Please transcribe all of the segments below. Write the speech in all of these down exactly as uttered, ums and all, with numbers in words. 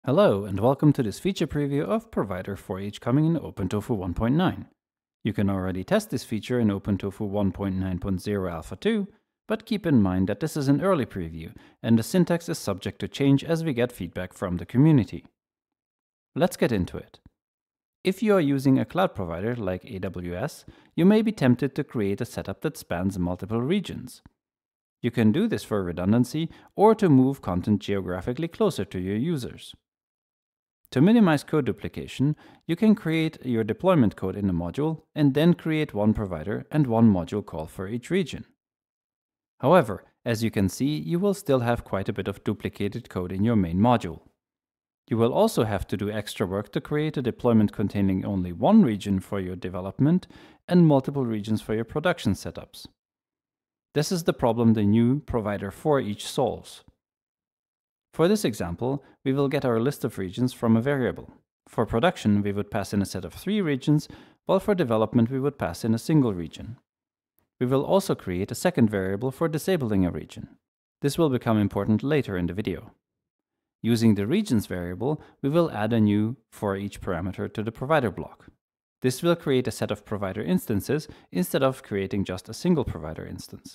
Hello and welcome to this feature preview of Provider for each coming in OpenTofu one point nine. You can already test this feature in OpenTofu one point nine point zero Alpha two, but keep in mind that this is an early preview and the syntax is subject to change as we get feedback from the community. Let's get into it. If you are using a cloud provider like A W S, you may be tempted to create a setup that spans multiple regions. You can do this for redundancy or to move content geographically closer to your users. To minimize code duplication, you can create your deployment code in a module and then create one provider and one module call for each region. However, as you can see, you will still have quite a bit of duplicated code in your main module. You will also have to do extra work to create a deployment containing only one region for your development and multiple regions for your production setups. This is the problem the new provider for each solves. For this example, we will get our list of regions from a variable. For production, we would pass in a set of three regions, while for development we would pass in a single region. We will also create a second variable for disabling a region. This will become important later in the video. Using the regions variable, we will add a new for each parameter to the provider block. This will create a set of provider instances instead of creating just a single provider instance.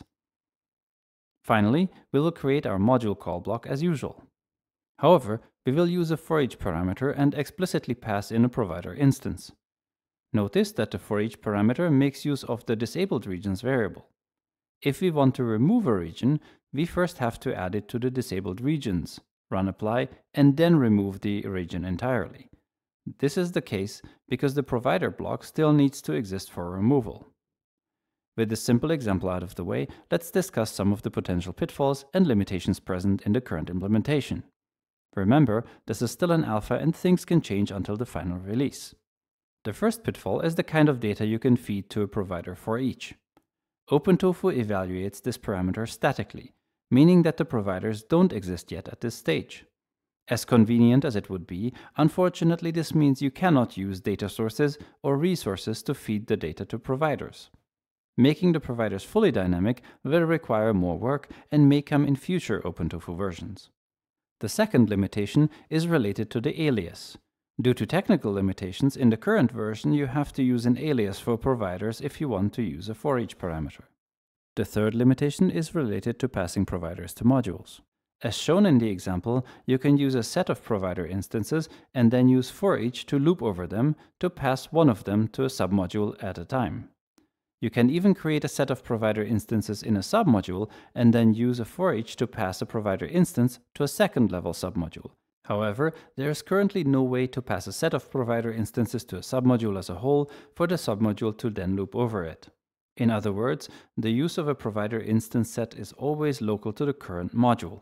Finally, we will create our module call block as usual. However, we will use a for each parameter and explicitly pass in a provider instance. Notice that the for each parameter makes use of the disabled regions variable. If we want to remove a region, we first have to add it to the disabled regions, run apply, and then remove the region entirely. This is the case because the provider block still needs to exist for removal. With this simple example out of the way, let's discuss some of the potential pitfalls and limitations present in the current implementation. Remember, this is still an alpha and things can change until the final release. The first pitfall is the kind of data you can feed to a provider for each. OpenTofu evaluates this parameter statically, meaning that the providers don't exist yet at this stage. As convenient as it would be, unfortunately this means you cannot use data sources or resources to feed the data to providers. Making the providers fully dynamic will require more work and may come in future OpenTofu versions. The second limitation is related to the alias. Due to technical limitations, in the current version you have to use an alias for providers if you want to use a for each parameter. The third limitation is related to passing providers to modules. As shown in the example, you can use a set of provider instances and then use for each to loop over them to pass one of them to a submodule at a time. You can even create a set of provider instances in a submodule and then use a for each to pass a provider instance to a second level submodule. However, there is currently no way to pass a set of provider instances to a submodule as a whole for the submodule to then loop over it. In other words, the use of a provider instance set is always local to the current module.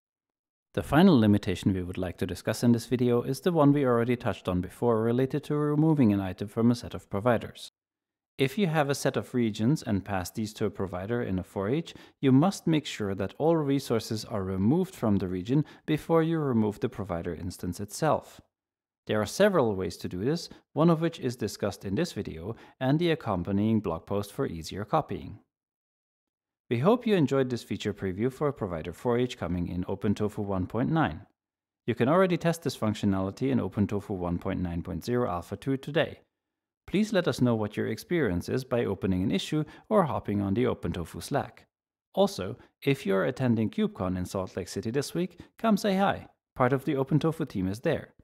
The final limitation we would like to discuss in this video is the one we already touched on before related to removing an item from a set of providers. If you have a set of regions and pass these to a provider in a for each, you must make sure that all resources are removed from the region before you remove the provider instance itself. There are several ways to do this, one of which is discussed in this video and the accompanying blog post for easier copying. We hope you enjoyed this feature preview for a provider for each coming in OpenTofu one point nine. You can already test this functionality in OpenTofu one point nine point zero Alpha two today. Please let us know what your experience is by opening an issue or hopping on the OpenTofu Slack. Also, if you're attending KubeCon in Salt Lake City this week, come say hi. Part of the OpenTofu team is there.